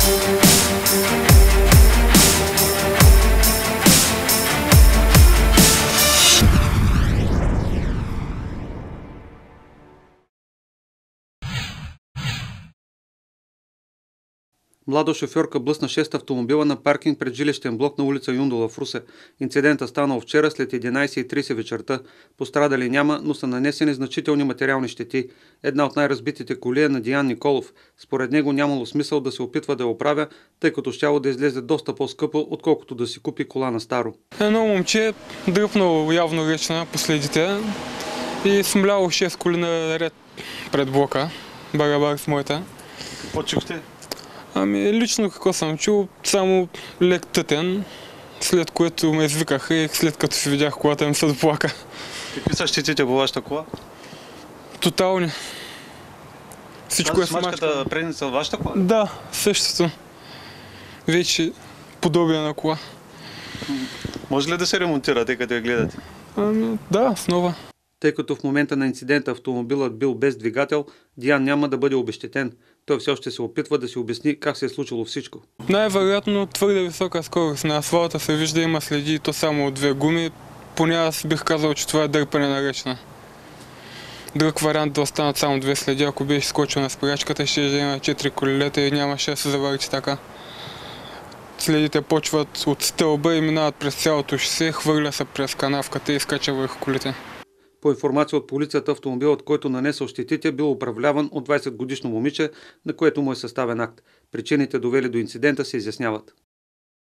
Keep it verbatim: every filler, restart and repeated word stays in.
Млада шофьорка блъсна шест автомобила на паркинг пред жилищен блок на улица Юндола в Русе. Инцидентът станал вчера след единайсет и трийсет вечерта. Пострадали няма, но са нанесени значителни материални щети. Една от най-разбитите коли е на Диан Николов. Според него нямало смисъл да се опитва да я оправя, тъй като щяло да излезе доста по-скъпо, отколкото да си купи кола на старо. Едно момче дръпнало явно речна последите и смляло шест коли на ред пред блока, барабар с моята. Какво чухте? Ами лично какво съм чул, само лек тътен, след което ме извикаха и след като си видях колата ми се доплака. Какви са щетите по вашата кола? Тотални. Всичко е смачкано. Смачката предница от вашата кола? Да, същото. Вече подобие на кола. Може ли да се ремонтира, тъй като я гледате? Ами да, с нова. Тъй като в момента на инцидента автомобилът бил без двигател, Диан няма да бъде обезщетен. Той все още се опитва да си обясни как се е случило всичко. Най-вероятно твърде висока скорост. На асфалта се вижда, има следи и то само от две гуми. Поне аз бих казал, че това е дърпане на речна. Друг вариант да останат само две следи. Ако беше скочил на спирачката, ще има четири колелета и нямаше да се завърти така. Следите почват от стълба и минават през цялото шосе, хвърля се през канавката и скача върху колите. По информация от полицията, автомобилът, който нанесъл щетите, бил управляван от двайсет годишно момиче, на което му е съставен акт. Причините, довели до инцидента, се изясняват.